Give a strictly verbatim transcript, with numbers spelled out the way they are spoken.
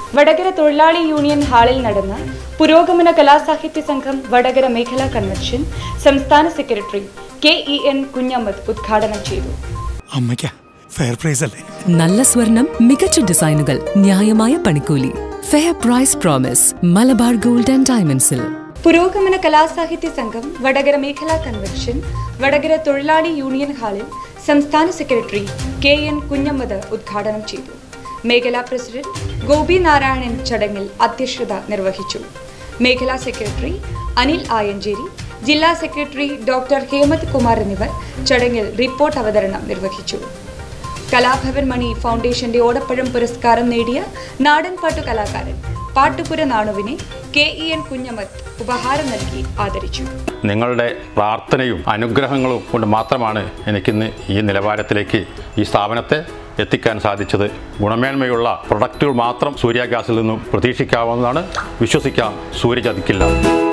വടകര തൊഴിലാളി യൂണിയൻ ഹാളിൽ നടന്ന പുരോഗമന കലാസാഹിത്യ സംഘം വടകര മേഖലാ കൺവെൻഷൻ സംസ്ഥാന secretary K E N Kunhammad ഉദ്ഘാടനം ചെയ്തു. നല്ല സ്വർണം, മികച്ച ഡിസൈനുകൾ, ന്യായമായ പണിക്കൂലി. Fair price promise. Malabar gold and ഡയമണ്ട്സിൽ. പുരോഗമന കലാസാഹിത്യ സംഘം വടകര മേഖലാ കൺവെൻഷൻ വടകര തൊഴിലാളി യൂണിയൻ ഹാളിൽ സംസ്ഥാന സെക്രട്ടറി കെ എൻ കുഞ്ഞമ്മദ് ഉദ്ഘാടനം ചെയ്തു. മേഖലാ പ്രസിഡന്റ് ഗോപി നാരായണൻ ചടങ്ങിൽ അധ്യക്ഷത നിർവഹിച്ചു. മേഖലാ സെക്രട്ടറി അനിൽ ആയഞ്ചേരി, ജില്ലാ സെക്രട്ടറി ഡോക്ടർ ഹേമന്ത് കുമാർ എന്നിവർ ചടങ്ങിൽ റിപ്പോർട്ട് അവതരണം നിർവഹിച്ചു. കലാഭവൻ മണി ഫൗണ്ടേഷന്റെ ഓടപ്പഴം പുരസ്കാരം നേടിയ നാടൻപാട്ടു കലാകാരൻ പാട്ടുപുര നാണുവിനെ കെ ഇ എൻ കുഞ്ഞമ്മദ് ഉപഹാരം നൽകി ആദരിച്ചു. നിങ്ങളുടെ പ്രാർത്ഥനയും അനുഗ്രഹങ്ങളും കൊണ്ട് മാത്രമാണ് എനിക്കിന്ന് ഈ നിലവാരത്തിലേക്ക് ഈ സ്ഥാപനത്തെ എത്തിക്കാൻ സാധിച്ചത്. ഗുണമേന്മയുള്ള പ്രൊഡക്റ്റുകൾ മാത്രം സൂര്യ ഗ്യാസിൽ നിന്നും പ്രതീക്ഷിക്കാവുന്നതാണ്. വിശ്വസിക്കാം, സൂര്യ ചതിക്കില്ല.